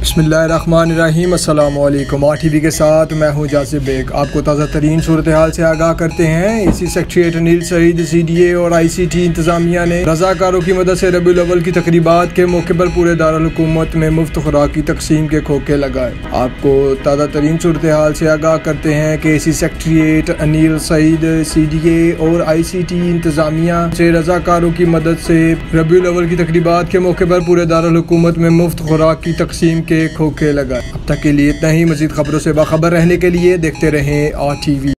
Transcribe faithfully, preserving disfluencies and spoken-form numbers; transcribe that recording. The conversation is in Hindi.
बिस्मिल्लाहिर्रहमानिर्रहीम। अस्सलाम वालेकुम। आर टी वी के साथ मैं हूं जासिब बेग। आपको ताज़ा तरीन सूरत हाल से आगाह करते हैं। इसी secretary Anil Saeed C D A और आई सी टी इंतज़ामिया ने रज़ाकारों की मदद से रबीउल अव्वल की तकरीबात के मौके पर पूरे दारुल हुकूमत में मुफ्त खुराक की तकसीम के खोखे लगाए। आपको ताज़ा तरीन सूरत हाल से आगाह करते हैं कि इसी secretary Anil Saeed C D A और आई सी टी इंतज़ामिया से रज़ाकारों की मदद से रबीउल अव्वल की तकरीबात के मौके पर पूरे दारुल हुकूमत में मुफ्त खुराक की तकसीम के खोखे लगाए। अब तक के लिए इतना ही। मज़ीद खबरों से बाखबर रहने के लिए देखते रहें आर टी वी।